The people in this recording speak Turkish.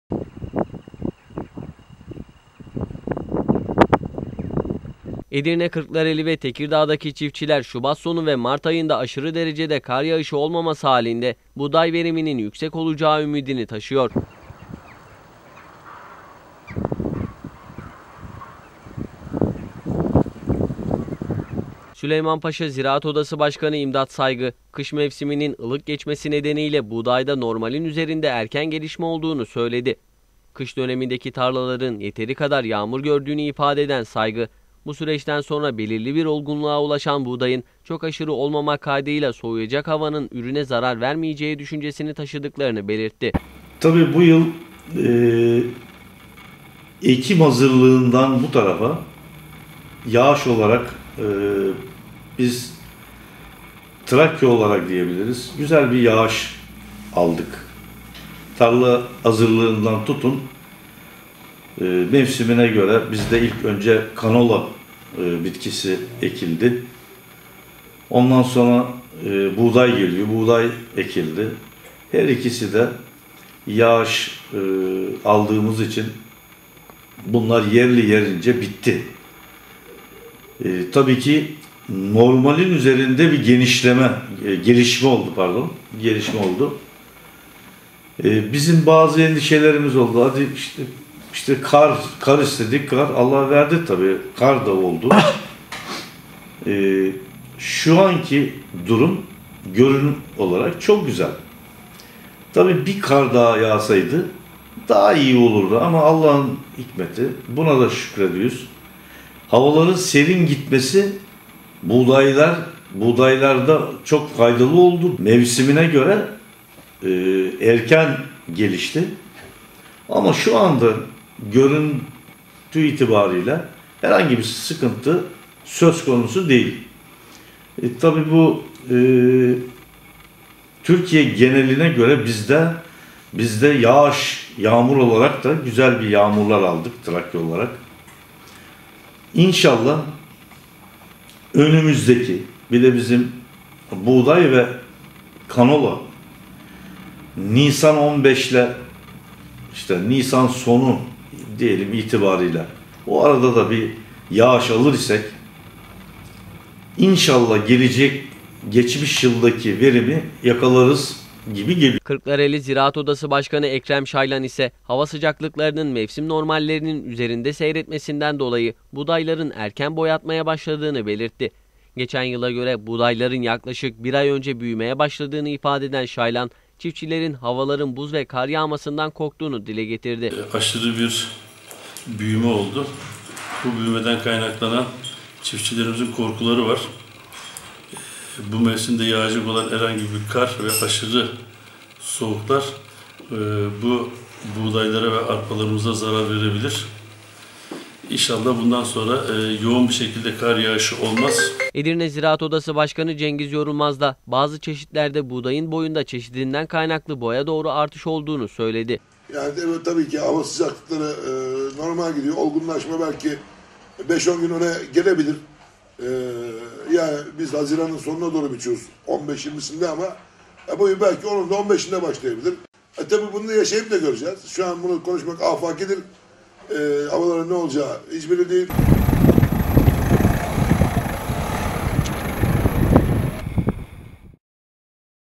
Edirne, Kırklareli ve Tekirdağ'daki çiftçiler Şubat sonu ve Mart ayında aşırı derecede kar yağışı olmaması halinde buğday veriminin yüksek olacağı ümidini taşıyor. Süleymanpaşa Ziraat Odası Başkanı İmdat Saygı, kış mevsiminin ılık geçmesi nedeniyle buğdayda normalin üzerinde erken gelişme olduğunu söyledi. Kış dönemindeki tarlaların yeteri kadar yağmur gördüğünü ifade eden Saygı, bu süreçten sonra belirli bir olgunluğa ulaşan buğdayın çok aşırı olmamak kaydıyla soğuyacak havanın ürüne zarar vermeyeceği düşüncesini taşıdıklarını belirtti. Tabii bu yıl ekim hazırlığından bu tarafa yağış olarak biz Trakya olarak diyebiliriz. Güzel bir yağış aldık. Tarla hazırlığından tutun mevsimine göre bizde ilk önce kanola bitkisi ekildi. Ondan sonra buğday geliyor. Buğday ekildi. Her ikisi de yağış aldığımız için bunlar yerli yerince bitti. Tabii ki normalin üzerinde bir gelişme oldu. Bizim bazı endişelerimiz oldu. Hadi işte kar istedik, Allah verdi tabii. Kar da oldu. Şu anki durum görünüm olarak çok güzel. Tabii bir kar daha yağsaydı daha iyi olurdu ama Allah'ın hikmeti, buna da şükrediyoruz. Havaların serin gitmesi buğdaylarda çok faydalı oldu. Mevsimine göre erken gelişti. Ama şu anda görüntü itibariyle herhangi bir sıkıntı söz konusu değil. Tabii bu Türkiye geneline göre bizde yağmur olarak da güzel bir yağmurlar aldık Trakya olarak. İnşallah önümüzdeki bir de bizim buğday ve kanola Nisan 15 ile Nisan sonu diyelim itibariyle o arada da bir yağış alır isek inşallah geçmiş yıldaki verimi yakalarız gibi geliyor. Kırklareli Ziraat Odası Başkanı Ekrem Şaylan ise hava sıcaklıklarının mevsim normallerinin üzerinde seyretmesinden dolayı buğdayların erken boyatmaya başladığını belirtti. Geçen yıla göre buğdayların yaklaşık bir ay önce büyümeye başladığını ifade eden Şaylan, çiftçilerin havaların buz ve kar yağmasından korktuğunu dile getirdi. Aşırı bir büyüme oldu. Bu büyümeden kaynaklanan çiftçilerimizin korkuları var. Bu mevsimde yağacak olan herhangi bir kar ve aşırı soğuklar bu buğdaylara ve arpalarımıza zarar verebilir. İnşallah bundan sonra yoğun bir şekilde kar yağışı olmaz. Edirne Ziraat Odası Başkanı Cengiz Yorulmaz da bazı çeşitlerde buğdayın boyunda çeşidinden kaynaklı boya doğru artış olduğunu söyledi. Yani evet, tabii ki hava sıcaklıkları normal gidiyor. Olgunlaşma belki 5-10 gün öne gelebilir. Yani biz Haziran'ın sonuna doğru biçiyoruz. 15-20'sinde ama bu belki onun da 15'inde başlayabilir. Tabii bunu yaşayıp da göreceğiz. Şu an bunu konuşmak afakidir. Havaların ne olacağı hiç belli değil.